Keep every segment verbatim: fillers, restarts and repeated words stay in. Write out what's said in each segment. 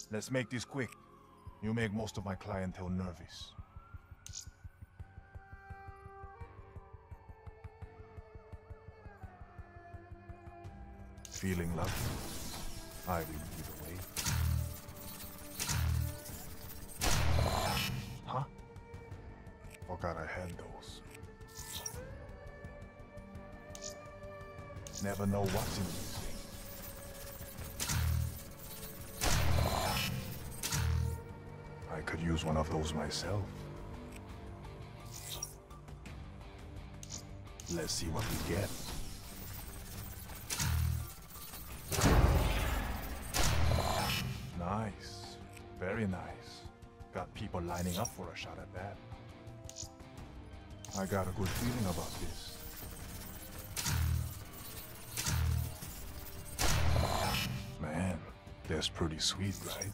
Let's make this quick. You make most of my clientele nervous. Feeling lucky? I will lead the way. Huh? Forgot I had those. Never know what's in these things. I could use one of those myself. Let's see what we get. Nice. Very nice. Got people lining up for a shot at that. I got a good feeling about this. Man, that's pretty sweet, right?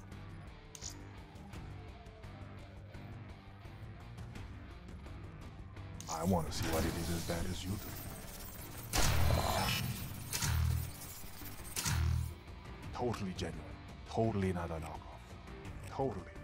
I want to see what it is as bad as you do. Totally genuine. Totally not a knockoff. Totally.